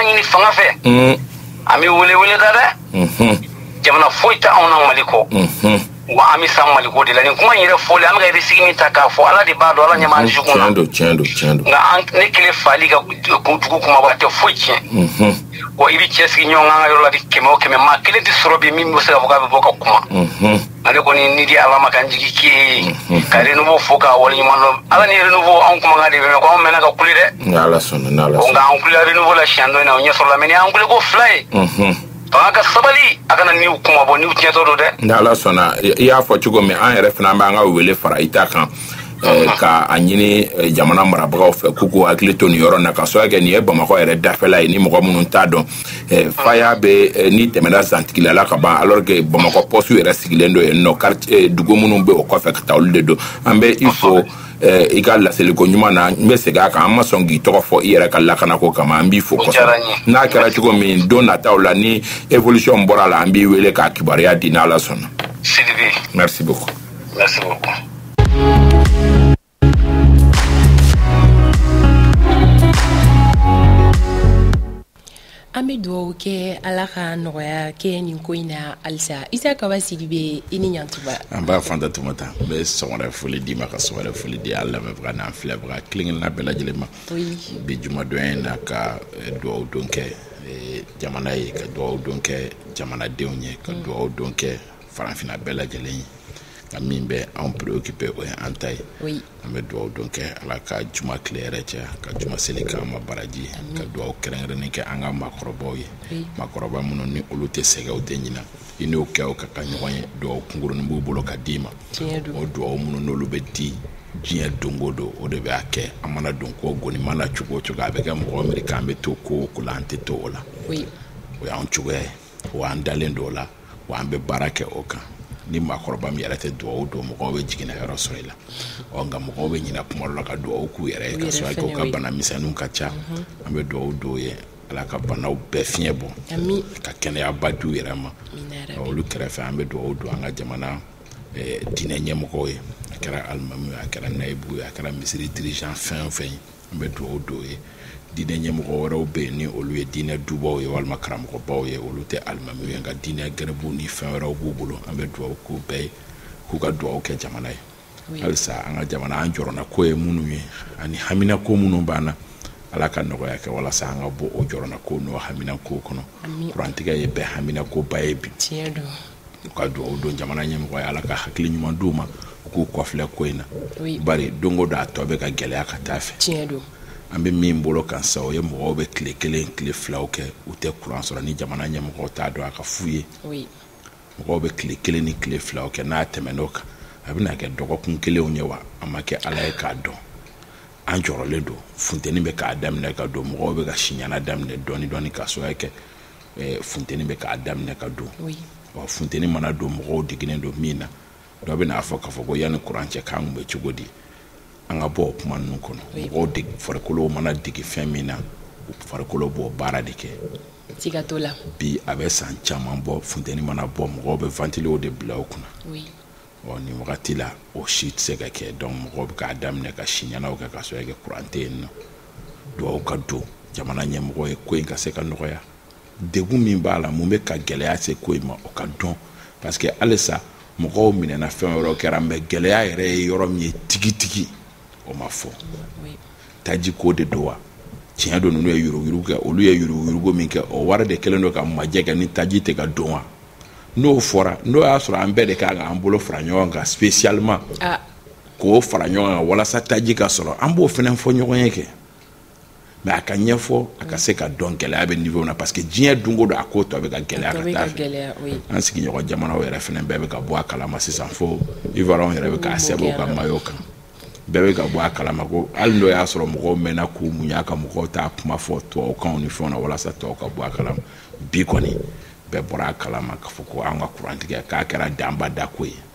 ɲini fanga fɛ an bɛ wele da dɛ jamana foyi tɛ anw na Mali kɔ wa an bɛ san Mali ko de la nin kuma in yɛrɛ fɔli an bɛ ka risque min ta k'a fɔ Ala de b'a dɔn Ala ɲɛ b'an dusukun na tiɲɛ don nka ne kelen fali ka dugu kumaba tɛ foyi tiɲɛ wa i bɛ cɛsigi ɲɔgɔn kan ka yɔrɔ la di 100 o 100 maa kelen tɛ sɔrɔ bi min bɛ se ka fɔ k'a bɛ bɔ ka kuma ale kɔni ni di Ala ma kan jigi k'i ka renouveau fo k'a waleɲuman dɔn Ala ni renouveau anw kumakan de bɛ mɛn ko anw mɛnna ka kuli dɛ nka anw kulila renouveau la siɲɛ dɔ in na o ɲɛ sɔrɔla mɛ ni y'an kule ko 2 ye an ka sabali a kana niw kuma bɔ niw tiɲɛtɔ don dɛ ni Ala sɔnna i y'a fɔ cogo min an yɛrɛ fana b'an ka wele fara i ta kan ka a ɲini jamana marabagaw fɛ k'u k'u hakili to nin yɔrɔ na ka sababu kɛ nin ye Bamakɔ yɛrɛ dafɛla ye ni mɔgɔ minnu t'a dɔn faya bɛ ni tɛmɛna Zantigilala ka ban alors que Bamakɔ poste yɛrɛ sigilen don yen nɔ quartier dugu minnu bɛ o kɔfɛ ka taa olu de don an bɛ i fɔ i ka laseliko ɲuman na n bɛ segin a kan an ma sɔn k'i tɔgɔ fɔ i yɛrɛ ka lakanako kama an b'i fo kosɛbɛ n'a kɛra cogo min don nataw la ni évolution bɔra la an b'i wele k'a kibaruya di n'Ala sɔnna merci beaucoup an bɛ dugawu kɛ Ala ka nɔgɔya kɛ nin ko in na halisa Isa Kaba Sidibe i ni ɲantuba an b'a Fanta Tumata n bɛ sɔgɔmada foli d'i ma ka sɔgɔmada foli di Ala lamɛnbaga n'an filɛbaga kelen-kelenna bɛɛ lajɛlen ma bi jumadon in na ka dugawu don kɛ jamana ye ka dugawu don kɛ jamanadenw ye ka dugawu don kɛ farafinna bɛɛ lajɛlen ye ka min bɛ anw préoccupé o ye an ta ye an bɛ dugawu don kɛ Ala ka juma tile yɛrɛ cɛ ka juma seli k'an ma baraji ka dugawu kɛrɛnkɛrɛnnen kɛ an ka maakɔrɔbaw ye maakɔrɔba minnu ni olu tɛ sɛgɛ u tɛ ɲina i n'o kɛ o ka kan ɲɔgɔn ye dugawu kunkurunin b'u bolo ka d'i ma o dugawu minnu n'olu bɛ di diɲɛ don o don o de b'a kɛ an mana don ko goni mana cogo o cogo a bɛ kɛ mɔgɔ miiri k'an bɛ to ko o ko la an tɛ to o la o y'an cogoya ye wa an dalen don o la wa an bɛ baara kɛ o kan ni maakɔrɔba min yɛrɛ tɛ dugawu don mɔgɔw bɛ jiginna yɔrɔ sɔrɔ i la nka mɔgɔw bɛ ɲina kuma dɔ la ka dugawu k'u yɛrɛ ye ka sɔrɔ k'u ka bana misɛnninw ka ca an bɛ dugawu don ye Ala ka banaw bɛɛ fiɲɛ bɔ ka kɛnɛyaba d'u yɛrɛ ma olu kɛrɛfɛ an bɛ dugawu don an ka jamana diinɛ ɲɛmɔgɔw ye a kɛra alimami ye a kɛra nayibu ye a kɛra misiri dirigeant fɛn o fɛn ye an bɛ dugawu don ye diinɛ ɲɛmɔgɔ wɛrɛw bɛ yen ni olu ye diinɛ dubaw ye walima karamɔgɔbaw ye olu tɛ alimamiw ye nka diinɛ gɛrɛbuw ni fɛn wɛrɛw b'u bolo an bɛ dugawu k'u bɛɛ ye k'u ka dugawu kɛ jamana ye halisa an ka jamana an jɔrɔna ko ye minnu ye ani hamina ko minnu b'an na Ala ka nɔgɔya kɛ walasa an ka bɔ o jɔrɔna ko n'o hamina ko kɔnɔ kurantigɛ ye bɛɛ hamina ko ba ye bi u ka dugawu don jamana ɲɛmɔgɔ ye Ala ka hakili ɲuman d'u ma u k'u kɔfilɛ ko in na bari don o don a tɔ bɛ ka gɛlɛya ka taa fɛ an bɛ min bolo kan sa o ye mɔgɔw bɛ tile 1 tile 2 kɛ u tɛ kuran sɔrɔ ni jamana ɲɛmɔgɔ t'a dɔn a ka f'u ye mɔgɔw bɛ tile 1 ni tile 2 kɛ n'a tɛmɛn'o kan a bɛna kɛ dɔgɔkun kelenw ye wa a ma kɛ Ala ye k'a dɔn an jɔrɔlen don funteni bɛ k'a daminɛ ka don mɔgɔw bɛ ka siɲana daminɛ dɔɔni dɔɔni ka sɔrɔ kɛ funteni bɛ k'a daminɛ ka don wa funteni mana don mɔgɔw digilen don min na dɔ bɛ n'a fɔ k'a fɔ ko yanni kuran cɛ k'an kun bɛ cogo di an ka bɔ o kuma ninnu kɔnɔ mɔgɔw farikolo mana digi fɛn min na farikolo b'o baara de kɛ siga t'o la bi a bɛ san caman bɔ funteni mana bɔ mɔgɔw bɛ ventiler de bila o kunna nin wagati la o si tɛ se ka kɛ donc mɔgɔw bɛ k'a daminɛ ka siɲanaw kɛ ka sɔrɔ kɛ kuran tɛ yen nɔ dugawu ka don jamana ɲɛmɔgɔ ye ko in ka se ka nɔgɔya degun min b'a la mun bɛ ka gɛlɛya se ko in ma o ka dɔn parce que halisa mɔgɔw minɛna fɛn wɛrɛw kɛra mais gɛlɛya yɛrɛ ye yɔrɔ min ye tigitigi o ma fɔ taji ko de don wa tiɲɛ don ninnu ye yuruguyurugu kɛ olu ye yuruguyurugu min kɛ o wari de kɛlen don ka majɛ kɛ ni taji tɛ ka don wa n'o fɔra n'o y'a sɔrɔ an bɛɛ de kan k'an bolo fara ɲɔgɔn kan spécialement k'o fara ɲɔgɔn kan walasa taji ka sɔrɔ an b'o fana fɔ ɲɔgɔn ye kɛ mais a ka ɲɛfɔ a ka se ka dɔn gɛlɛya bɛ niveau na parce que diɲɛ don o don a ko tɔ bɛ ka gɛlɛya ka taa fɛ an sigiɲɔgɔn jamanaw yɛrɛ fana bɛɛ bɛ ka bɔ a kalama sisan fo Ivoiriyɛnw yɛrɛ bɛ k'a sɛbɛn u ka maillot kan bɛɛ bɛ ka bɔ a kalama ko hali n'o y'a sɔrɔ mɔgɔw mɛnna k'u muɲa ka mɔgɔw t'a kuma fɔ tubabukanw ni fɛnw na walasa tɔw ka bɔ a kalama bi kɔni bɛɛ bɔra a kalama k'a fɔ ko an ka kurantigɛ k'a kɛra danba dako ye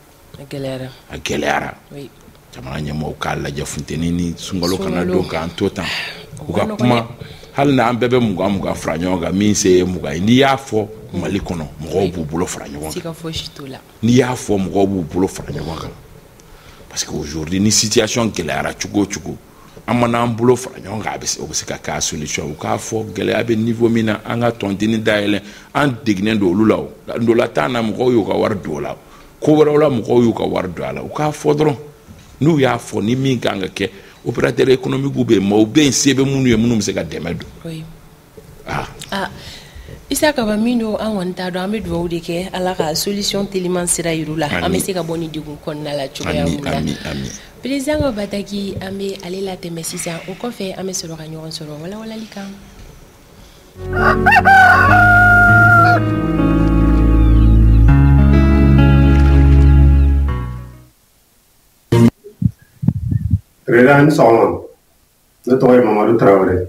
a gɛlɛyara jamana ɲɛmɔgɔw k'a lajɛ funteni ni sunkalo kana don k'an to tan u ka kuma hali n'an bɛɛ bɛ mugan fara ɲɔgɔn kan min se ye mugan ye n'i y'a fɔ Mali kɔnɔ mɔgɔw b'u bolo fara ɲɔgɔn kan n'i y'a fɔ mɔgɔw b'u bolo fara ɲɔgɔn kan parce que aujourd'hui ni situation gɛlɛyara cogo o cogo amana ambulo fara ɲɔgɔn kan a bɛ se ka k'a solution u k'a fɔ gɛlɛya bɛ niveau min na an ka tɔntini dayɛlɛ an deginnen don olu la o ndolantan na mɔgɔw y'u ka wari don o la ko wɛrɛw la mɔgɔw y'u ka wari don a la u k'a fɔ dɔrɔn n'u y'a fɔ ni min kan ka kɛ opérateur économique bɛ yen mais u bɛ yen se bɛ minnu ye minnu bɛ se ka dɛmɛ don. Isa ka ba min do an kɔni t'a dɔn an bɛ dugawu de kɛ ala ka solution teliman sira yir'u la an bɛ se ka bɔ ni degun kɔnɔna la cogoya min na. Président ka Bataki an bɛ ale latɛmɛ sisan o kɔfɛ an bɛ sɔrɔ ka ɲɔgɔn sɔrɔ walawalali kan. Président sɔgɔma ne tɔgɔ ye Mamadu Tarawele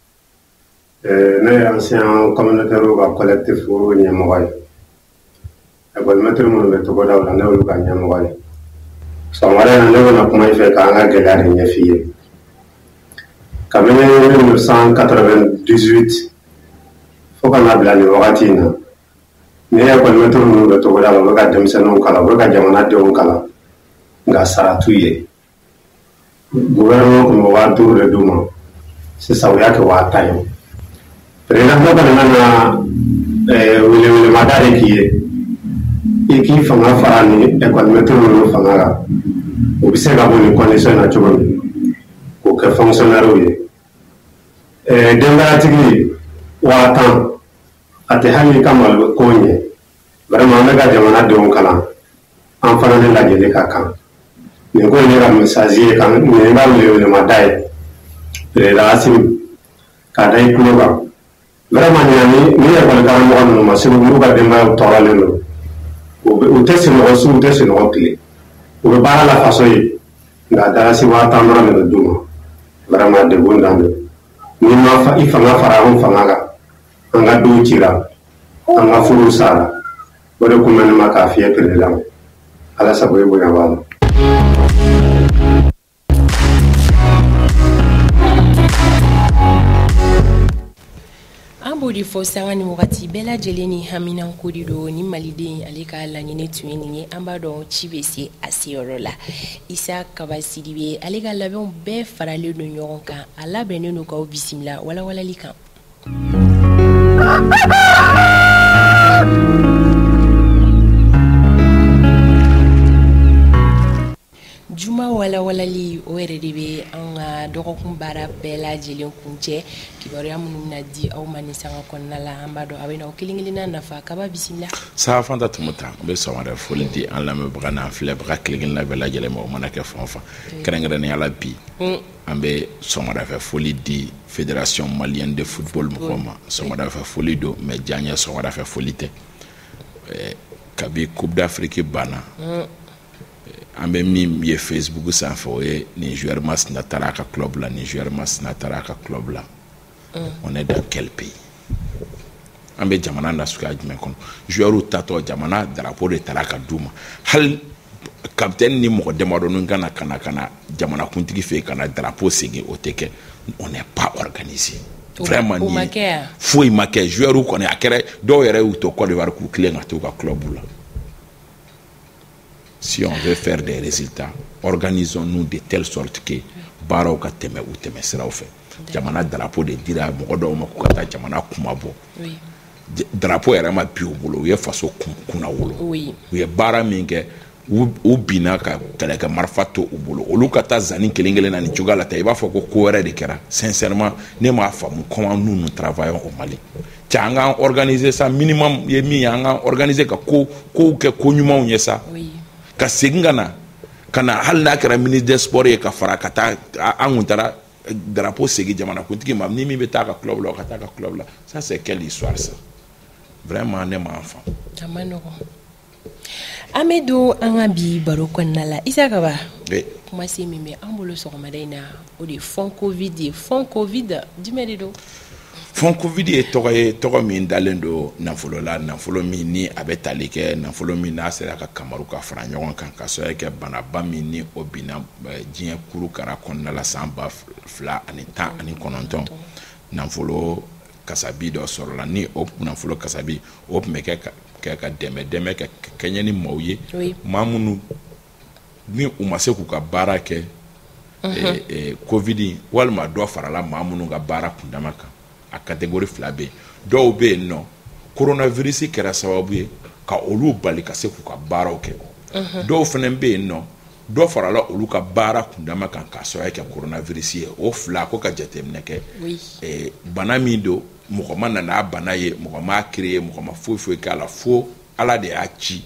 ne ye ancien communautaire ka collectif ɲɛmɔgɔ ye école maître minnu bɛ togodaw la ne y'olu ka ɲɛmɔgɔ ye sɔgɔmada in na ne bɛna kuma i fɛ k'an ka gɛlɛya de ɲɛf'i ye kabini 1998 fo ka na bila nin wagati in na ne ye école maître minnu bɛ togoda la u bɛ ka denmisɛnninw kalan u bɛ ka jamanadenw kalan nka sara t'u ye gouvernement kun bɛ 5000 de d'u ma sisan u y'a kɛ 10,000 président dɔ kɔni nana welewelemada de k'i ye i k'i fanga fara ni école maître ninnu fanga kan u bɛ se ka bɔ nin condition na cogo min k'o kɛ fonctionnaire ye denbayatigi 10,000 a tɛ hali ka malo ko ɲɛ vraiment an bɛ ka jamanadenw kalan an fana de lajɛli ka kan nin ko in ye ka message ye kan nin ye ka welewelemada ye président Asimi k'a da i tulo kan vraiment ni école karamɔgɔ ninnu ma segu n'u ka denbayaw tɔɔrɔlen don u tɛ sunɔgɔ su u tɛ sunɔgɔ tile u bɛ baara la faso ye nka darasi 10,000 dɔrɔn de bɛ d'u ma vraiment degun dan don ni ma i fanga fara anw fanga kan an ka duw cira an ka furuw sara o de kun bɛ ne ma k'a fiyɛ président ala sago i bonya b'a la. An b'o de fɔ sanga ni wagati bɛɛ lajɛlen ni haminanko de don ni maliden ale ka laɲini tun ye nin ye an b'a dɔn ci bɛ se a seyɔrɔ la Isa Kaba Sidibe ale ka labɛnw bɛɛ faralen don ɲɔgɔn kan a labɛnnen don k'aw bisimila walawalali kan. Juma walawalali o yɛrɛ de bɛ an ka dɔgɔkun baara bɛɛ lajɛlen kuncɛ kibaruya minnu bɛna di aw ma ni sanga kɔnɔna la an b'a dɔn a bɛ n'aw kelen kelenna nafa Kaba bisimila. Sa Fanta Tumuta n bɛ sɔgɔmada foli di an lamɛnbaga n'an filɛbaga kelen kelenna bɛɛ lajɛlen ma o mana kɛ fɛn o fɛn kɛrɛnkɛrɛnnenya la bi an bɛ sɔgɔmada fɛ foli di fédération malienne de football mɔgɔw ma sɔgɔmada fɛ foli don mais diɲɛ sɔgɔmada fɛ foli tɛ kabi coupe d'Afrique banna an bɛ min ye Facebook sanfɛ o ye nin joueur masina taara a ka club la nin joueur masina taara a ka club la on est dans quel pays an bɛ jamana nasuguya jumɛn kɔnɔ joueur tatɔ jamana drapeau de taara ka d'u ma hali capitaine ni mɔgɔ damadɔnin kana jamanakuntigi fɛ yen ka na drapeau segin o tɛ kɛ on n'est pas organisé vraiment ni foyi ma kɛ joueur kɔni a kɛra dɔw yɛrɛ y'u to Côte d'Ivoire k'u tilen ka t'u ka club la. Si on veut faire des résultats, organisons-nous de telle sorte que baaraw ka tɛmɛ u tɛmɛ siraw fɛ jamana drapeau de dira mɔgɔ dɔw ma k'u ka taa jamana kuma bɔ drapeau yɛrɛ ma bi u bolo u ye faso kunna wolo u ye baara min kɛ u binna ka kɛlɛkɛ marifa to u bolo olu ka taa zanni kelen kelen na nin cogoya la ta i b'a fɔ ko wɛrɛ de kɛra sincèrement ne m'a faamu comment nous travaillons au Mali cɛ an k'an organiser ça minimum ye min ye an k'an organiser ka kow kɛ ko ɲumanw ye sa ka segin ka na hali n'a kɛra ministre des sports ye ka fara ka taa an kun taara drapeau segin jamanakuntigi ma ni min bɛ taa ka club la o ka taa ka club la ça c'est quelle histoire ça vraiment ne m'a faamu. A ma nɔgɔn an bɛ don an ka bi baro kɔnɔna la Isa Kaba kuma se min bɛ an bolo sɔgɔmada in na o de ye fond covid ye fond covid jumɛn de don. Fond Covid ye tɔgɔ min dalen don nafolo la nafolo min ni a bɛ tali kɛ nafolo min n'a sera ka kamaru ka fara ɲɔgɔn kan ka sɔrɔ kɛ banaba min ni o binna diɲɛ kurukara kɔnɔna la san 2019 nafolo kasabi dɔ sɔrɔla ni o nafolo kasabi o tun bɛ kɛ ka dɛmɛ ka kɛɲɛ ni maaw ye maa minnu ni u ma se k'u ka baara kɛ covid walma dɔ farala maa minnu ka baara kundama kan a catégorie 2 bɛ dɔw bɛ yen nɔ coronavirus kɛra sababu ye ka olu bali ka se k'u ka baaraw kɛ dɔw fana bɛ yen nɔ dɔ farala olu ka baara kundama kan k'a sɔrɔ kɛ coronavirus ye o 2 ko ka jateminɛ kɛ bana min don mɔgɔ ma nana bana ye mɔgɔ ma créer mɔgɔ ma foyi k'a la fo ala de y'a ci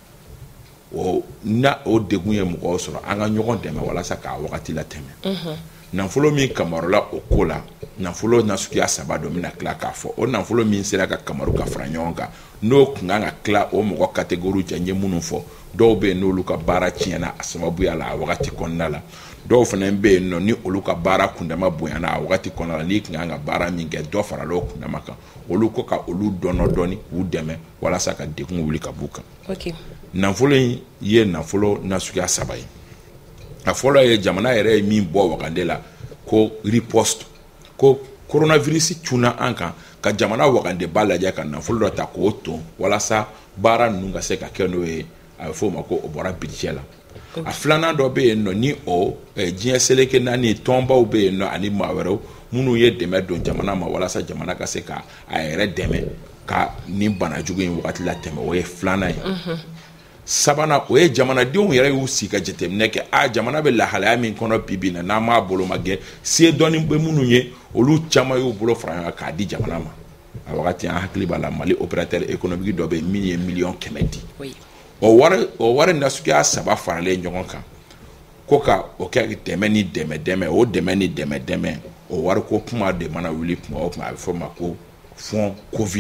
o degun ye mɔgɔw sɔrɔ an ka ɲɔgɔn dɛmɛ walasa k'a wagati la tɛmɛ nafolo min kamarola o ko la nafolo nasuguya 3 don mina tila k'a fɔ o nafolo min sera ka kamaru ka fara ɲɔgɔn kan n'o kun kan ka tila o mɔgɔ catégorie jɛ ye minnu fɔ dɔw bɛ yen n'olu ka baara tiɲɛna a sababuya la a wagati kɔnɔna la dɔw fana bɛ yen nɔ ni olu ka baara kundama bonyana a wagati kɔnɔna la n'i kun kan ka baara min kɛ dɔ farala o kundama kan olu ko ka olu dɔɔni k'u dɛmɛ walasa ka degun wuli ka b'u kan nafolo in ye nafolo nasuguya 3 ye a fɔlɔ ye jamana yɛrɛ ye min bɔ wagande la ko riposte ko coronavirus cunna an kan ka jamana wagande ba lajɛ ka nafolo dɔ ta k'o ton walasa baara ninnu ka se ka kɛ n'o ye a bɛ fɔ o ma ko o bɔra budget la a filanan dɔ bɛ yen nɔ ni o diɲɛ seleke naani tɔnbaw bɛ yen nɔ ani maa wɛrɛw minnu ye dɛmɛ don jamana ma walasa jamana ka se ka a yɛrɛ dɛmɛ ka nin bana jugu in wagati la tɛmɛ o ye filanan ye sabanan o ye jamanadenw yɛrɛ y'u sigi ka jateminɛ kɛ jamana bɛ lahalaya min kɔnɔ bi na n'an m'a bolo ma gɛ se dɔɔni bɛ minnu ye olu caman y'u bolo fara ɲɔgɔn kan k'a di jamana ma a wagati an hakili b'a la Mali opérateur économique dɔ bɛ yen min ye miliyɔn 100 di o wari nasuguya 3 faralen ɲɔgɔn kan ko ka o kɛ dɛmɛ ni dɛmɛ o dɛmɛ ni dɛmɛ o wari ko kuma de mana wuli kuma o kuma a bɛ fɔ o ma ko fond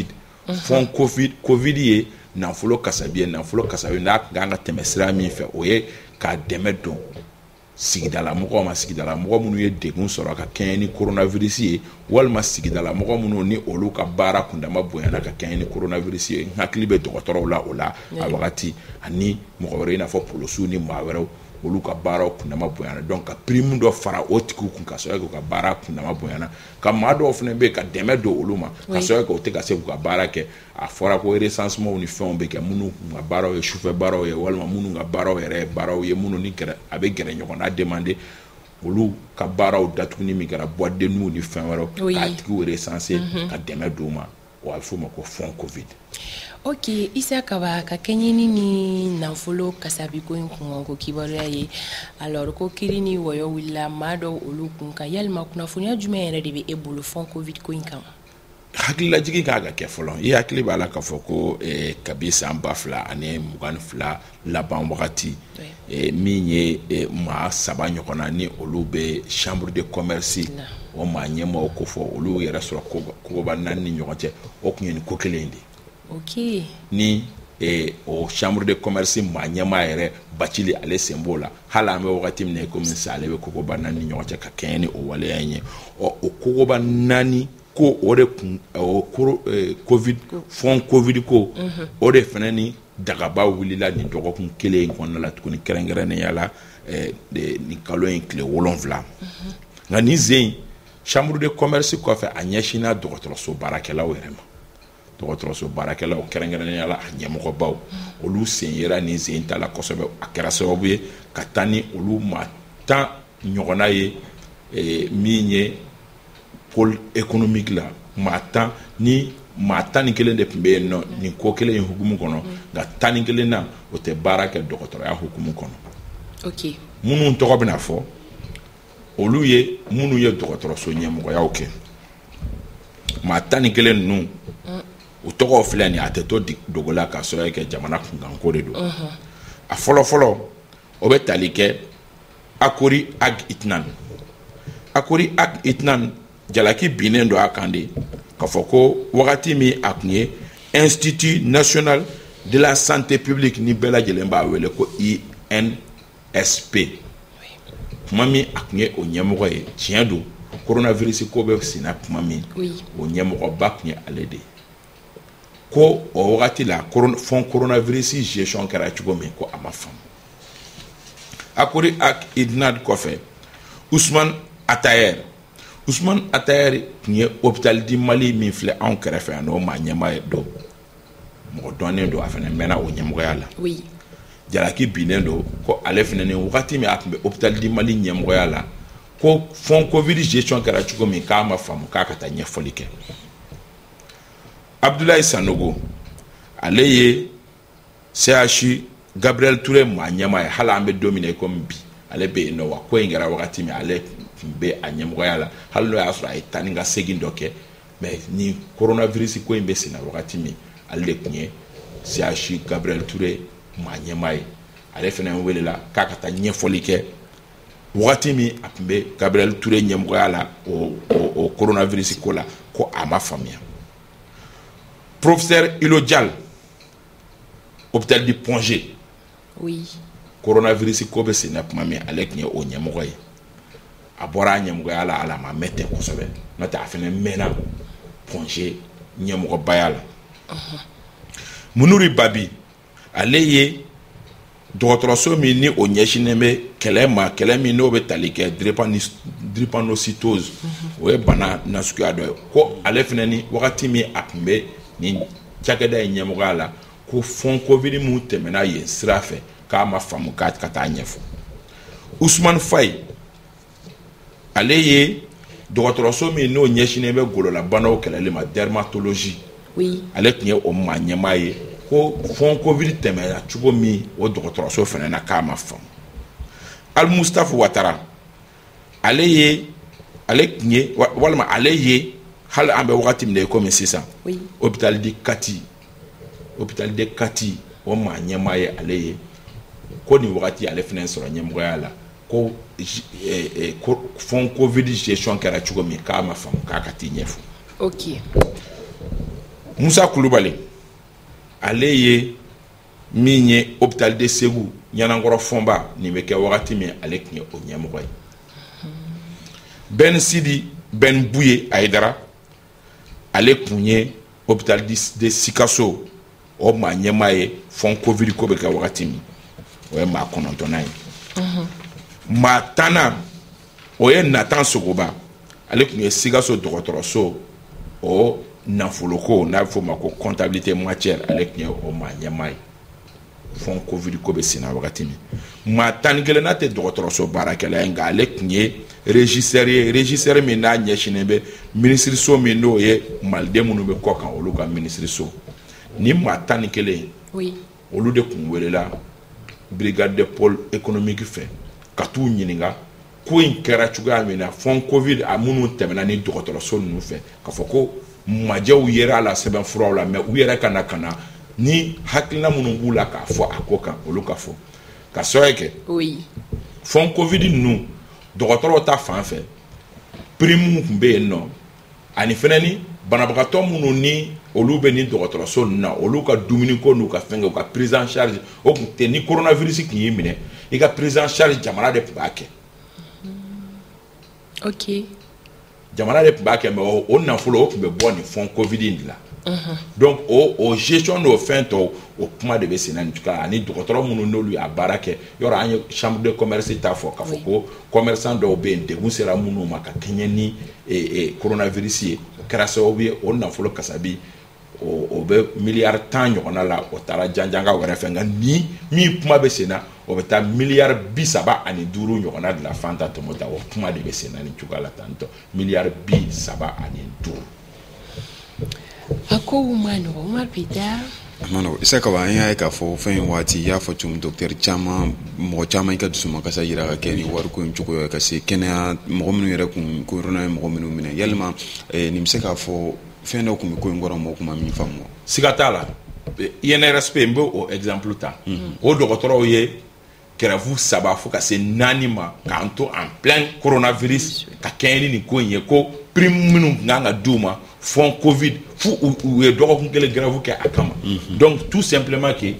covid ye nafolo kasabi n'a kan ka tɛmɛ sira min fɛ o ye ka dɛmɛ don sigidala mɔgɔ minnu ye degun sɔrɔ ka kɛɲɛ ni coronavirus ye walima sigidala mɔgɔ minnu ni olu ka baara kundama bonyana ka kɛɲɛ ni coronavirus ye hakili bɛ dɔgɔtɔrɔw la o la a wagati ani mɔgɔ wɛrɛ i n'a fɔ polosiw ni maa wɛrɛw olu ka baaraw kundama bonyana donc ka prime dɔ fara o tigiw kun ka sɔrɔ k'u ka baara kundama bonyana ka maa dɔw fana bɛ ka dɛmɛ don olu ma ka sɔrɔ k'o tɛ ka se k'u ka baara kɛ a fɔra ko recensement ni fɛnw bɛ kɛ minnu ka baaraw ye sufɛ baaraw ye walima minnu ka baaraw yɛrɛ ye baaraw ye minnu ni a bɛ gɛrɛ ɲɔgɔn na demander olu ka baaraw datuguni min kɛra boîte de nuit ni fɛn wɛrɛw k'a tigiw recenser ka dɛmɛ d'u ma o a bɛ fɔ o ma ko fond covid. Ok, Issa Kaba ka kenyini ni nafolo kasabiko in kunga ko kibaruya ye alors ko kiri ni woyo willa mado olu kunka yalma kunafunya jumɛn yɛrɛ de bɛ e bolo fond covid ko in kan hakilila jigin ka kɛ fɔlɔ i hakili b'a la k'a fɔ ko kabi san 2022 laban wagati min ye maa 7 ɲɔgɔnna ni olu bɛ chambre de commerce o maa ɲɛmaaw ko fɔ olu yɛrɛ sɔrɔ kogoba 4 ni ɲɔgɔn cɛ o kun ye ni ko kelen de ok ni o chambre de commerce maa ɲɛmaa yɛrɛ Bacili ale sen b'o la hali an bɛ wagati min na komi sisan ale bɛ kogoba 4 ni ɲɔgɔn cɛ ka kɛɲɛ ni o waleya in ye o kogoba 4 ko o de kun covid fond covid ko o de fana ni dagaba wulila ni dɔgɔkun kelen in kɔnɔna la tuguni kɛrɛnkɛrɛnnenya la ni kalo in tile 7 nka ni zen chambre de commerce kɔfɛ a ɲɛsinna dɔgɔtɔrɔso baarakɛlaw yɛrɛ ma dɔgɔtɔrɔso baarakɛlaw kɛrɛnkɛrɛnnenya la a ɲɛmɔgɔbaw olu sen yera ni zen ta la kosɛbɛ a kɛra sababu ye ka taa ni olu maa 10 ɲɔgɔnna ye min ye pôle économique la maa 10 ni maa 11 de tun bɛ yen nɔ nin ko kelen in hukumu kɔnɔ nka 11 na o tɛ baara kɛ dɔgɔtɔrɔya hukumu kɔnɔ ok minnu tɔgɔ bɛna fɔ olu ye minnu ye dɔgɔtɔrɔso ɲɛmɔgɔyaw kɛ maa 11 ninnu u tɔgɔ filɛ nin a tɛ to dogo la ka sɔrɔ kɛ jamana kunkanko de don a fɔlɔ o bɛ tali kɛ Akori Ag Itnan jalaki binnen don a kan de k'a fɔ ko wagati min a kun ye Institut National de la Santé Publique ni bɛɛ lajɛlen b'a wele ko INSP kuma min a kun ye o ɲɛmɔgɔ ye tiɲɛ don coronavirus ko bɛ senna kuma min o ɲɛmɔgɔba kun ye ale de ko o wagati la fond coronavirus gestion kɛra cogo min ko a ma faamu Akori Ag Itnan kɔfɛ Ousmane Atayer tun ye hôpital di Mali min filɛ anw kɛrɛfɛ yan n'o maa ɲɛmaa ye don mɔgɔ dɔnnen don a fana mɛnna o ɲɛmɔgɔya la jalaki binnen don ko ale fana ni wagati min a tun bɛ hôpital di Mali ɲɛmɔgɔya la ko fond covid gestion kɛra cogo min k'a ma faamu k'a ka taa ɲɛfɔli kɛ Abdoulaye Sanogo ale ye CH Gabriel Touré ma ɲɛma ye hali an bɛ don min na comme bi ale bɛ yen nɔ wa ko in kɛra wagati min ale tun bɛ a ɲɛmɔgɔya la hali n'o y'a sɔrɔ a ye taa ni ka segin dɔ kɛ mais ni coronavirus ko in bɛ sen na wagati min ale de tun ye CH Gabriel Touré ma ɲɛma ye ale fana welela k'a ka taa ɲɛfɔli kɛ wagati min a tun bɛ Gabriel Touré ɲɛmɔgɔya la o coronavirus ko la ko a ma faamuya professeur Ilo Dial hôpital du Pongé oui coronavirus ko bɛ sen na tuma min ale tun ye o ɲɛmɔgɔ ye a bɔra a ɲɛmɔgɔya la ala ma mɛn ten kosɛbɛ n'o tɛ a fana mɛnna Pongé ɲɛmɔgɔbaya la Munuri Babi ale ye dɔgɔtɔrɔso min ni o ɲɛsinnen bɛ kɛlɛ min n'o bɛ tali kɛ drépanocytose o ye bana nasuguya dɔ ye ko ale fana ni wagati min a tun bɛ nin cakɛda in ɲɛmɔgɔya la ko fond covid mun tɛmɛna yen sira fɛ k'a ma faamu k'a ka taa ɲɛfɔ Ousmane Faye ale ye dɔgɔtɔrɔso min n'o ɲɛsinnen bɛ gololabanaw kɛlɛli ma dermatologie oui ale tun ye o maa ɲɛmaa ye ko fond covid tɛmɛna cogo min o dɔgɔtɔrɔso fana na k'a ma faamu Al Mustafa Ouattara ale tun ye walima ale ye hali an bɛ wagati min na komi sisan hôpital de Kati o maa ɲɛmaa ye ale ye ko nin wagati ale fana sɔrɔ ɲɛmɔgɔya la ko fond covid gestion kɛra cogo min k'a ma faamu k'a ka t'i ɲɛfɔ ok Musa Kulubali ale ye min ye hôpital de Segu Ɲanankɔrɔ Fɔnba nin bɛ kɛ wagati min ale tun ye o ɲɛmɔgɔ ye Ben Sidi Ben Bouye Aïdara ale tun ye hôpital de Sikaso o maa ɲɛmaa ye fond covid ko bɛ kɛ wagati min o ye maa 9nan ye maa 10nan o ye Natan Sogoba ale tun ye Sikaso dɔgɔtɔrɔso o nafoloko n'a bɛ f'o ma ko comptabilité matière ale tun ye o maa ɲɛmaa ye fond covid ko bɛ sen na wagati min maa 11 n'a tɛ dɔgɔtɔrɔso baarakɛla ye nka ale tun ye régisseur min n'a ɲɛsinnen bɛ ministiriso min n'o ye maliden minnu bɛ kɔ kan olu ka ministiriso ni maa 11 olu de tun welela brigade de pôle économique fɛ ka t'u ɲininka ko in kɛra cogoya min na fond covid a minnu tɛmɛna ni dɔgɔtɔrɔso ninnu fɛ k'a fɔ ko majɛw yera a la sɛbɛnfuraw la mais u yɛrɛ ka na ni hakilina minnu b'u la k'a fɔ a ko kan olu ka fɔ ka sɔrɔ kɛ fond covid ninnu dɔgɔtɔrɔw ta fan fɛ prime tun bɛ yen nɔ ani fana ni banabagatɔ minnu ni olu bɛ ni dɔgɔtɔrɔso ninnu na olu ka dumuni ko n'u ka fɛn kɛ u ka prise en charge o tun tɛ ni coronavirus tun y'i minɛ i ka prise en charge jamana de tun b'a kɛ ok jamana de tun b'a kɛ mais o nafolo o tun bɛ bɔ nin fond covid in de la donc o gestion n'o fɛn tɔw o kuma de bɛ sen na nin cogoya ani dɔgɔtɔrɔ minnu n'olu y'a baara kɛ yɔrɔ an ye chambre de commerce ta fɔ k'a fɔ ko commerçant dɔw bɛ yen degun sera minnu ma ka kɛɲɛ ni coronavirus ye o kɛra sababu ye o nafolo kasabi o bɛ miliyari 10 ɲɔgɔnna la o taara janjanga wɛrɛ fɛ nka ni min kuma bɛ sen na o bɛ taa miliyari 35 ɲɔgɔnna de la fanta tɔmɔta o kuma de bɛ sen na nin cogoya la tantɔ miliyari 35. a ko ma nɔgɔ Umar Peter Mano, isa ka ba an y'a ye k'a fɔ fɛn in waati i y'a fɔ cogo min docteur caman mɔgɔ caman i ka dusumakasa yira ka kɛ ni wariko in cogoya ka se kɛnɛya mɔgɔ minnu yɛrɛ kun corona ye mɔgɔ minnu minɛ yalima nin bɛ se k'a fɔ fɛn dɔ kun bɛ ko in kɔrɔ mɔgɔ kuma min faamu siga t'a la INRSP n bɛ o exemple ta o dɔgɔtɔrɔw ye grève 3 fo ka se 4 ma k'an to en plein coronavirus ka kɛɲɛ ni nin ko in ye ko prime minnu kun kan ka d'u ma fond covid fo u ye dɔgɔkun kelen grève kɛ a kama donc tout simplement que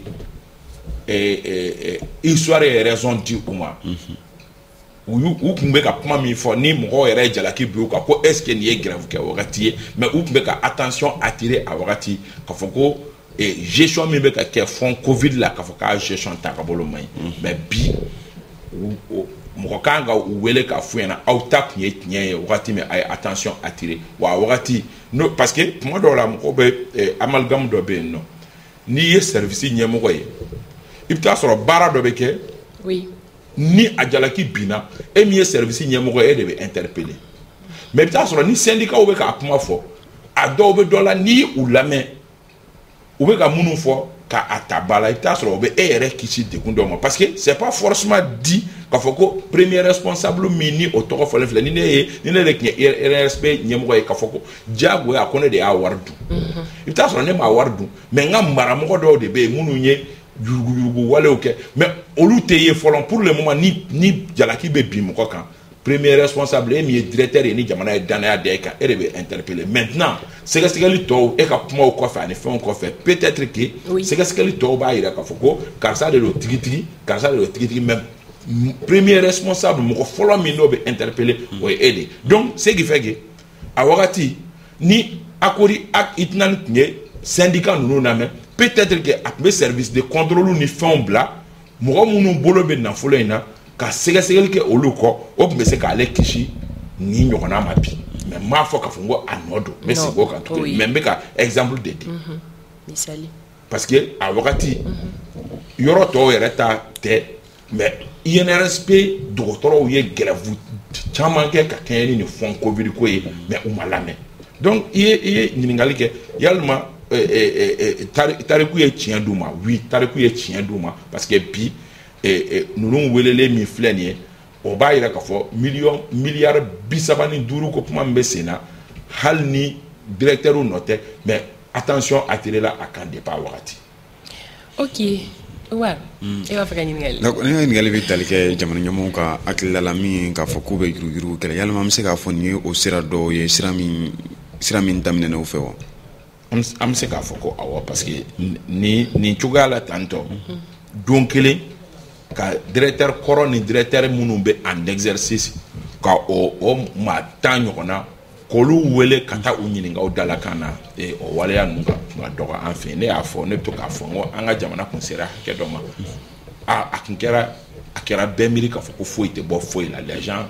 histoire ye raison di u ma u kun bɛ ka kuma min fɔ ni mɔgɔw yɛrɛ ye jalaki bi u kan ko est ce que nin ye grève kɛ wagati ye mais u kun bɛ ka attention attirer a wagati k'a fɔ ko gestion min bɛ ka kɛ fond covid la k'a fɔ k'a gestion ta ka bolo man ɲi mais bi mɔgɔ kan ka u wele k'a fɔ ɲɛna aw ta kun ye tiɲɛ ye wagati min a ye attention attirer wa wagati parce que tuma dɔw la mɔgɔw bɛ amalgame dɔ bɛ yen nɔ n'i ye service ɲɛmɔgɔ ye i bɛ taa sɔrɔ baara dɔ bɛ kɛ ni a jalaki bina e mi ye service ɲɛmɔgɔ e de bɛ interpeller mais i bɛ taa sɔrɔ ni syndicat bɛ k'a kuma fɔ a dɔw bɛ dɔ la ni u lamɛn u bɛ ka minnu fɔ k'a ta ba la i bɛ taa sɔrɔ u bɛ e yɛrɛ kisi degun dɔw ma parce que c'est pas forcément dit k'a fɔ ko premier responsable min ni o tɔgɔ fɔlen filɛ ni ne de tun ye RSP ɲɛmɔgɔ ye k'a fɔ ko diyagoya ko ne de y'a wari dun i bɛ taa sɔrɔ ne m'a wari dun mais n ka maramɔgɔ dɔw de bɛ yen minnu ye yurugu walew kɛ mais olu tɛ ye fɔlɔ pour le moment ni jalaki bɛ bin mɔgɔ kan premier responsable e min ye directeur ye ni jamana ye danaya da e kan e de bɛ interpeller maintenant sɛgɛsɛgɛli tɔw e ka kumaw kɔfɛ ani fɛnw kɔfɛ peut-être que sɛgɛsɛgɛli tɔw b'a yira k'a fɔ ko karisa de don tigitigi karisa de don tigitigi mais premier responsable mɔgɔ fɔlɔ min n'o bɛ interpeller o ye e de donc ce qui fait que a wagati ni akori itnan tun ye syndicat ninnu lamɛn peut-être que a tun bɛ service de contrôle ni fɛnw bila mɔgɔ minnu bolo bɛ nafolo in na ka sɛgɛsɛgɛli kɛ olu kɔ o tun bɛ se k'ale kisi ni ɲɔgɔnna ma bi mais n m'a fɔ k'a fɔ ko a nɔ don n bɛ segin o kan tuguni mais n bɛ ka exemple de di parce que a wagati yɔrɔ tɔw yɛrɛ ta tɛ mais INRSP dɔgɔtɔrɔw ye grève caman kɛ ka kɛɲɛ ni fond covid ko ye mais u ma lamɛn donc i ye ɲininkali kɛ yalima tariku ye tiɲɛ d'u ma oui tariku ye tiɲɛ d'u ma parce que bi ninnu welelen min filɛ nin ye o b'a yira k'a fɔ miliyari 35 ko kuma min bɛ sen na hali ni directeur nɔ tɛ mais attention attiré la a kan depuis a wagati. ok wa e b'a fɛ ka ɲininkali. d'accord ne ka ɲininkali bɛ tali kɛ jamana ɲɛmɔgɔw ka hakilila la min k'a fɔ k'u bɛ yuruguyurugu kɛlɛ yalima an bɛ se k'a fɔ nin ye o sira dɔw ye sira min daminɛna u fɛ wa. an bɛ se k'a fɔ ko awɔ parce que nin cogoya la tantɔ don kelen ka directeur kɔrɔ ni directeur minnu bɛ en exercice ka o maa 10 ɲɔgɔnna k'olu wele ka taa u ɲininka u dalakan na o waleya ninnu ka dɔgɔ an fɛ ne y'a fɔ ne bɛ to k'a fɔ n ko an ka jamana kun sera hakɛ dɔ ma a kun kɛra bɛɛ miiri k'a fɔ ko foyi tɛ bɔ foyi la les gens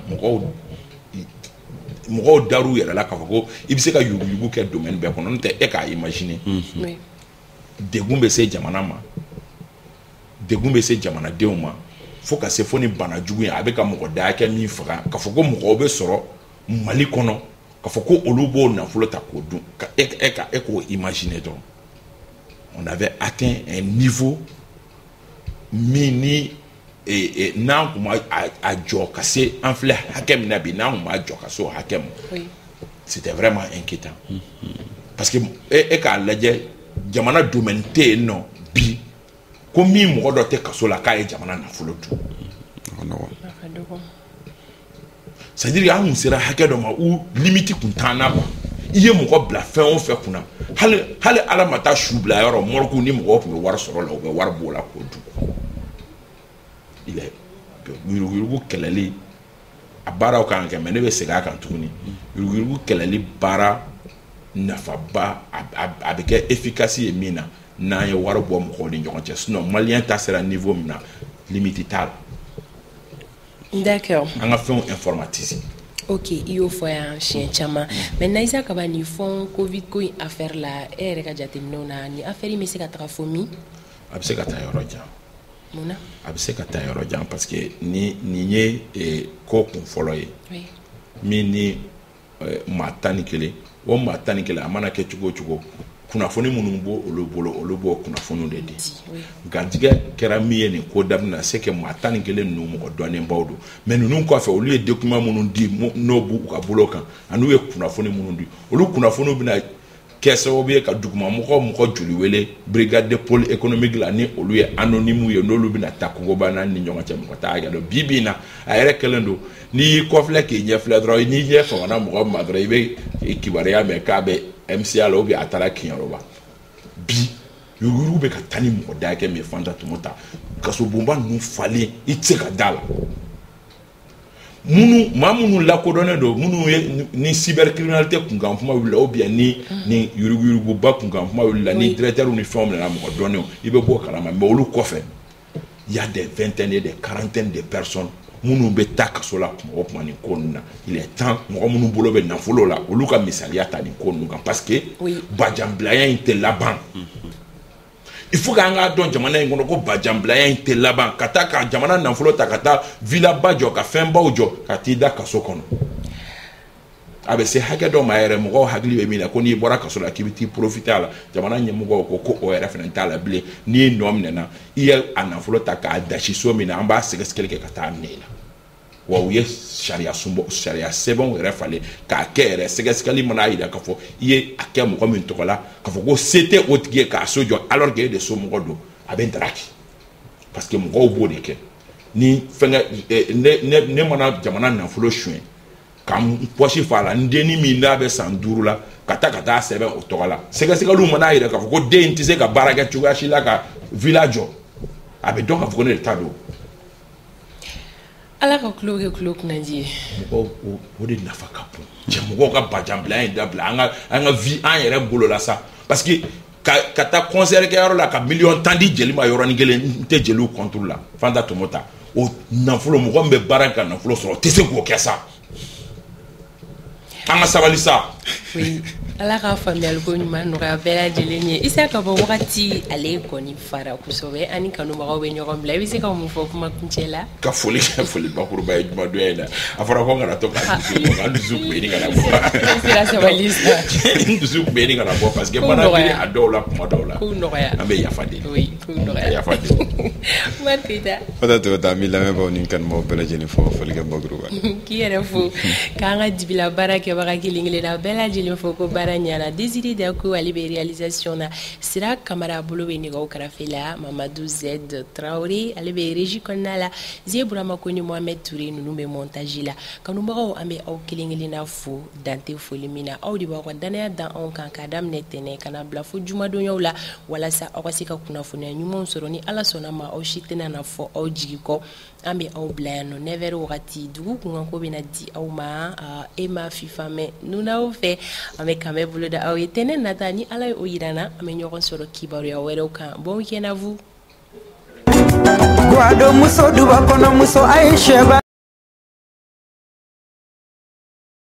mɔgɔw dar'u yɛrɛ la k'a fɔ ko i bɛ se ka yuruguyurugu kɛ domaine bɛɛ kɔnɔ n'o tɛ e k'a imaginer degun bɛ se jamana ma degun bɛ se jamanadenw ma fo ka se fo ni bana jugu ye a bɛ ka mɔgɔ da hakɛ min faga k'a fɔ ko mɔgɔw bɛ sɔrɔ Mali kɔnɔ k'a fɔ ko olu b'o nafolo ta k'o dun ka e k'o imaginer dɔrɔn on avait atteint un niveau min ni n'an kun ma a jɔ ka se an filɛ hakɛ min na bi n'an kun ma jɔ ka se o hakɛ ma c'était vraiment inquiétant parce que e k'a lajɛ jamana domaine tɛ yen nɔ bi ko min mɔgɔ dɔ tɛ kaso la k'a ye jamana nafolo dun c'est-à-dire an kun sera hakɛ dɔ ma u limite kun t'an na quoi i ye mɔgɔ bila fɛn o fɛn kunna hali ala ma taa su bila yɔrɔ mɔriku ni mɔgɔw tun bɛ wari sɔrɔ la u bɛ wari b'o la k'o dun yuruguyurugu kɛlɛli a baaraw kan ka kɛ mais ne bɛ segin a kan tuguni yuruguyurugu kɛlɛli baara nafaba a bɛ kɛ efficace ye min na n'an ye wari bɔ mɔgɔw ni ɲɔgɔn cɛ sinon maliyɛn ta sera niveau min na limite t'a la. D'accord. An ka fɛnw informatiser. Ok i y'o fɔ yan siɲɛ caman mais Naisa ka ban nin fond covid ko in affaire la e yɛrɛ ka jateminɛw na ni affaire in bɛ se ka taga fo min. A bɛ se ka taa yɔrɔ jan. Munna. A bɛ se ka taa yɔrɔ jan parce que nin ye ko kun fɔlɔ ye min ni maa 11 o maa 11 a mana kɛ cogo o cogo kunnafoni minnu b'o olu bolo olu b'o kunnafoniw de di garijɛgɛ kɛra min ye nin ko daminɛ c'est que maa 11 ninnu mɔgɔ dɔnnenbaw don mais ninnu kɔfɛ olu ye document minnu di n'o b'u ka bolo kan ani u ye kunnafoni minnu di olu kunnafoniw bɛna kɛ sababu ye ka dugumamɔgɔ joli wele brigade de pôle économique la ni olu ye anonyme ye n'olu bɛna ta kogoba n'a ni ɲɔgɔn cɛ mɔgɔ t'a hakɛ dɔn bi bi in na a yɛrɛ kɛlen don n'i y'i kɔfilɛ k'i ɲɛfilɛ dɔrɔn n'i ɲɛ fagana mɔgɔ ma dɔrɔn i bɛ kibaruya mɛn k'a bɛ MCA la ou bien a taara Kiɲɛrɔba bi yuruguyurugu bɛ ka taa ni mɔgɔ da hakɛ min ye Fanta Tumota kaso bonba ninnu falen i tɛ se ka da la maa minnu lakodɔnnen don minnu ye ni cybercriminalité kunkan kuma wulila ou bien ni yuruguyuruguba kunkan kuma wulila ni directeur ni fɛnw minɛna mɔgɔ dɔnnenw i bɛ bɔ kalama mais olu kɔfɛ il y a des vingtaines et des quarantaines de personnes minnu bɛ taa kaso la kuma o kuma nin ko ninnu na il est temps mɔgɔ minnu bolo bɛ nafolo la olu ka misaliya ta nin ko ninnu kan parce que bajanbilaya in tɛ laban il faut qu'an ka dɔn jamana in kɔnɔ ko bajanbilaya in tɛ laban ka taa ka jamana nafolo ta ka taa villaba jɔ ka fɛnbaw jɔ ka t'i da kaso kɔnɔ a bɛ se hakɛ dɔ ma yɛrɛ mɔgɔw hakili bɛ min na ko n'i bɔra kaso la k'i bɛ t'i profiter a la jamana ɲɛmɔgɔw ko o yɛrɛ fana t'a la bilen n'i ye nɔ minɛna i ye a nafolo ta k'a dasi so min na an b'a sɛgɛsɛgɛli kɛ ka taa minɛ i la wa u ye sariya sɛbɛnw yɛrɛ falen k'a kɛ yɛrɛ sɛgɛsɛgɛli mana yira k'a fɔ i ye a kɛ mɔgɔ min tɔgɔ la k'a fɔ ko se tɛ o tigi ye k'a so jɔ alors que e de somɔgɔ don a bɛ daraki parce que mɔgɔw b'o de kɛ ni fɛnkɛ ne mana jamana nafolo suɲɛ ka poche fa la n denni min n'a bɛ san 5 la ka taa sɛbɛn o tɔgɔ la sɛgɛsɛgɛliw mana yira k'a fɔ ko den tɛ se ka baara kɛ cogoya si la ka village jɔ a bɛ dɔn k'a fɔ ko ne de ta don. ala ka tulo kɛ tulo kunnaji ye mɔgɔw o de nafa ka bon mɔgɔw ka bajanbilaya in dabila an ka vie an yɛrɛ bolo la sa parce que ka taa concert kɛ yɔrɔ la ka miliyɔn 10 di jeli ma yɔrɔnin kelen n tɛ jeliw contrôle la Fanta Tomota o nafolo mɔgɔ min bɛ baara ka nafolo sɔrɔ tɛ se k'o kɛ sa an ka sabali sa. oui ala ka faamuyali ko ɲuman nɔgɔya bɛɛ lajɛlen ye Isa ka bɔ wagati ale kɔni fara kosɛbɛ ani kanubagaw bɛ ɲɔgɔn bila i bɛ se ka mun fɔ kuma kuncɛ la. ka foli bakuruba ye jumadonya in na a fɔra ko n kana to ka dusu kumeni kana bɔ. sira sabali sa. dusu kumeni kana bɔ parce que bana bɛ a dɔw la kuma dɔw la. kow nɔgɔya an bɛ yafa de. oui kow nɔgɔya. yafa de. Umaru Keyita. Fata Tomota an bɛ lamɛnbaaw ni kanubagaw bɛɛ lajɛlen fɔ folikɛ bakuruba. k'i yɛrɛ fo k'an ka dibila baara kɛbaga kelen kelen na bɛɛ lajɛlen fo ko baara ɲana Désiré Dakou ale bɛ réalisation na Sira Kamara bolo bɛ nɛgɛw karafe la Mamadou Z Traoré ale bɛ régie kɔnɔna la Zie Burama Koni Mohamed Touré ninnu bɛ montage la kanubagaw an bɛ aw kelen kelen na fo dante foli min na aw de b'aw ka danaya dan anw kan k'a daminɛ tɛnɛ ka na bila fo jumadonyaw la walasa aw ka se ka kunnafoniya ɲumanw sɔrɔ ni Ala sɔnna ma aw si tɛna na fɔ aw jigi kɔ an bɛ aw bila yan nɔ 9h wagati dugu kunkanko bɛna di aw ma Ema Fifa mɛ nu n'aw fɛ an bɛ kanbɛ bolo da aw ye tɛnɛ nata ni Ala ye o yira na an bɛ ɲɔgɔn sɔrɔ kibaruya wɛrɛw kan bon week-end à vous. Guado muso duba kono muso Aisheba